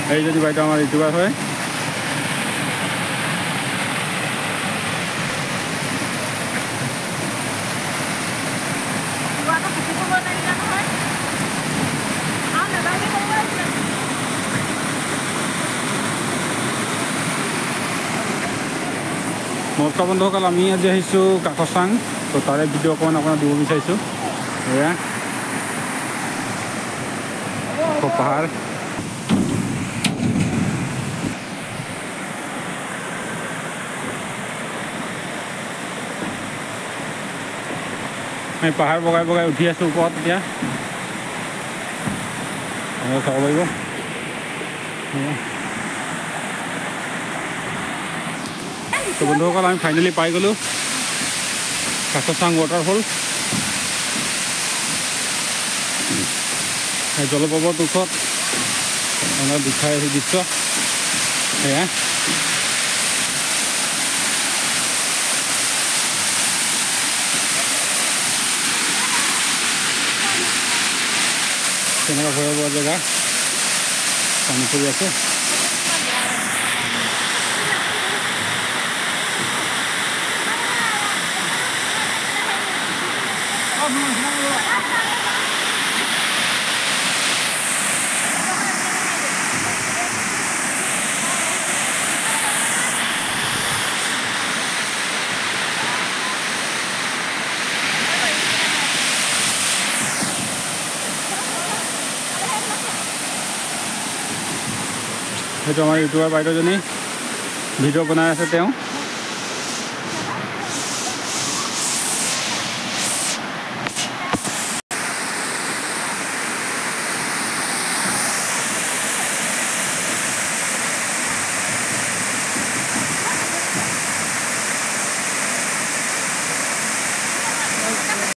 এইজনী বাইদেউ আমাৰ ইউটিউবাৰ হয়। নমস্কাৰ বন্ধুসকল, আমি আজি আহিছোঁ কাকচাং। তো তাৰে ভিডিঅ' অকণমান আপোনাক দিব বিচাৰিছোঁ। এয়া পাহাৰ, আমি পাহাৰ বগাই বগাই উঠি আছোঁ ওপৰত। এতিয়া চাব পাৰিব। তো বন্ধুসকল, আমি ফাইনেলি পাই গ'লোঁ কাকচাং ৱাটাৰফল। জলপ্ৰপাত ওচৰত আমাৰ দেখাই আহি দৃশ্য এয়া। তেনেকুৱা ভয়াৱহ জেগা, পানী পৰি আছে। সেইটো আমাৰ ইউটিউবাৰ বাইদেউজনী ভিডিঅ' বনাই আছে তেওঁ।